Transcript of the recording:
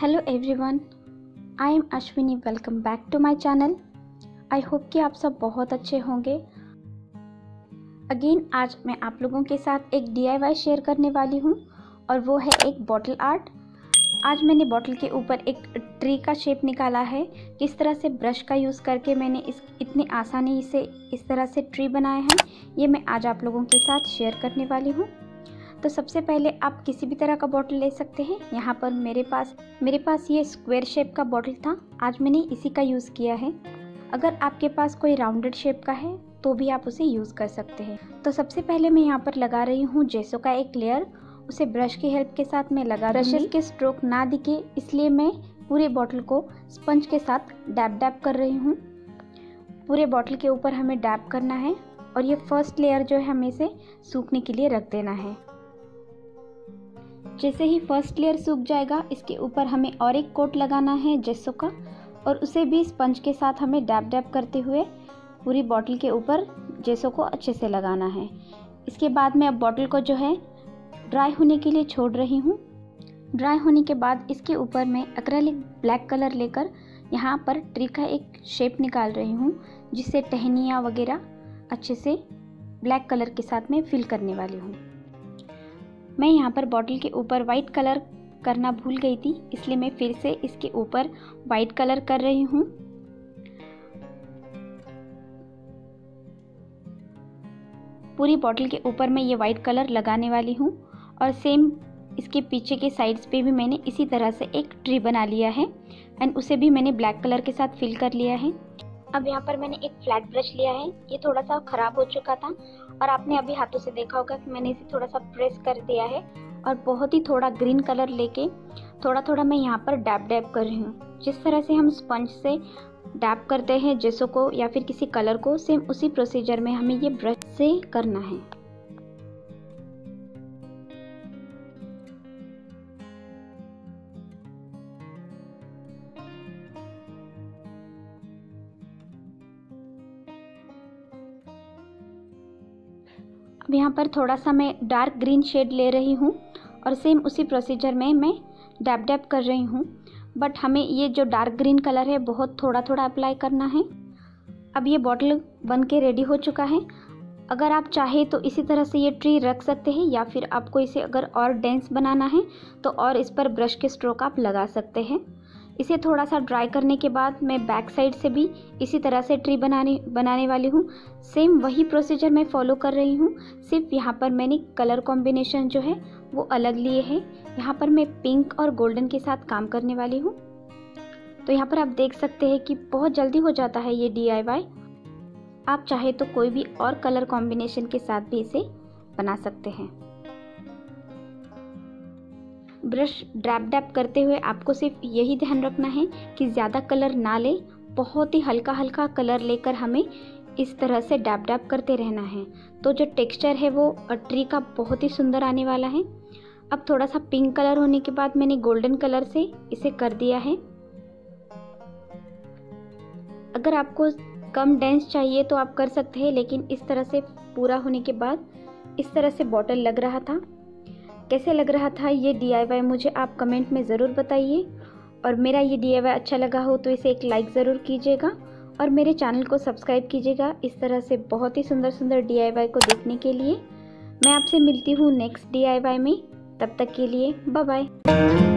Hello everyone, I am Ashwini. Welcome back to my channel. I hope कि आप सब बहुत अच्छे होंगे। अगेन आज मैं आप लोगों के साथ एक DIY शेयर करने वाली हूँ और वो है एक बॉटल आर्ट। आज मैंने बॉटल के ऊपर एक ट्री का शेप निकाला है। किस तरह से ब्रश का यूज़ करके मैंने इतनी आसानी से इस तरह से ट्री बनाया है, ये मैं आज आप लोगों के साथ शेयर करने वाली हूँ। तो सबसे पहले आप किसी भी तरह का बॉटल ले सकते हैं। यहाँ पर मेरे पास ये स्क्वायर शेप का बॉटल था, आज मैंने इसी का यूज़ किया है। अगर आपके पास कोई राउंडेड शेप का है तो भी आप उसे यूज़ कर सकते हैं। तो सबसे पहले मैं यहाँ पर लगा रही हूँ जेसो का एक लेयर। उसे ब्रश की हेल्प के साथ मैं लगा रही हूँ। ब्रशेस के स्ट्रोक ना दिखे इसलिए मैं पूरे बॉटल को स्पंज के साथ डैब कर रही हूँ। पूरे बॉटल के ऊपर हमें डैब करना है और ये फर्स्ट लेयर जो है हमें इसे सूखने के लिए रख देना है। जैसे ही फर्स्ट लेयर सूख जाएगा इसके ऊपर हमें और एक कोट लगाना है जेसो का, और उसे भी स्पंज के साथ हमें डैब करते हुए पूरी बॉटल के ऊपर जेसो को अच्छे से लगाना है। इसके बाद मैं अब बॉटल को जो है ड्राई होने के लिए छोड़ रही हूँ। ड्राई होने के बाद इसके ऊपर मैं एक्रेलिक ब्लैक कलर लेकर यहाँ पर ट्री का एक शेप निकाल रही हूँ, जिससे टहनियाँ वगैरह अच्छे से ब्लैक कलर के साथ में फिल करने वाली हूँ। मैं यहाँ पर बॉटल के ऊपर वाइट कलर करना भूल गई थी, इसलिए मैं फिर से इसके ऊपर वाइट कलर कर रही हूँ। पूरी बॉटल के ऊपर मैं ये वाइट कलर लगाने वाली हूँ और सेम इसके पीछे के साइड्स पे भी मैंने इसी तरह से एक ट्री बना लिया है एंड उसे भी मैंने ब्लैक कलर के साथ फिल कर लिया है। अब यहाँ पर मैंने एक फ्लैट ब्रश लिया है। ये थोड़ा सा ख़राब हो चुका था और आपने अभी हाथों से देखा होगा कि मैंने इसे थोड़ा सा प्रेस कर दिया है और बहुत ही थोड़ा ग्रीन कलर लेके थोड़ा मैं यहाँ पर डैब कर रही हूँ। जिस तरह से हम स्पंज से डैब करते हैं जेसो को या फिर किसी कलर को, सेम उसी प्रोसीजर में हमें ये ब्रश से करना है। अब यहाँ पर थोड़ा सा मैं डार्क ग्रीन शेड ले रही हूँ और सेम उसी प्रोसीजर में मैं डैब कर रही हूँ, बट हमें ये जो डार्क ग्रीन कलर है बहुत थोड़ा अप्लाई करना है। अब ये बॉटल बन के रेडी हो चुका है। अगर आप चाहे तो इसी तरह से ये ट्री रख सकते हैं या फिर आपको इसे अगर और डेंस बनाना है तो और इस पर ब्रश के स्ट्रोक आप लगा सकते हैं। इसे थोड़ा सा ड्राई करने के बाद मैं बैक साइड से भी इसी तरह से ट्री बनाने वाली हूँ। सेम वही प्रोसीजर मैं फॉलो कर रही हूँ, सिर्फ यहाँ पर मैंने कलर कॉम्बिनेशन जो है वो अलग लिए हैं। यहाँ पर मैं पिंक और गोल्डन के साथ काम करने वाली हूँ। तो यहाँ पर आप देख सकते हैं कि बहुत जल्दी हो जाता है ये DIY। आप चाहे तो कोई भी और कलर कॉम्बिनेशन के साथ भी इसे बना सकते हैं। ब्रश डैब करते हुए आपको सिर्फ यही ध्यान रखना है कि ज़्यादा कलर ना ले, बहुत ही हल्का कलर लेकर हमें इस तरह से डैब करते रहना है। तो जो टेक्सचर है वो ट्री का बहुत ही सुंदर आने वाला है। अब थोड़ा सा पिंक कलर होने के बाद मैंने गोल्डन कलर से इसे कर दिया है। अगर आपको कम डेंस चाहिए तो आप कर सकते हैं, लेकिन इस तरह से पूरा होने के बाद इस तरह से बॉटल लग रहा था। कैसे लग रहा था ये DIY मुझे आप कमेंट में ज़रूर बताइए, और मेरा ये DIY अच्छा लगा हो तो इसे एक लाइक ज़रूर कीजिएगा और मेरे चैनल को सब्सक्राइब कीजिएगा इस तरह से बहुत ही सुंदर DIY को देखने के लिए। मैं आपसे मिलती हूँ नेक्स्ट DIY में, तब तक के लिए बाय बाय।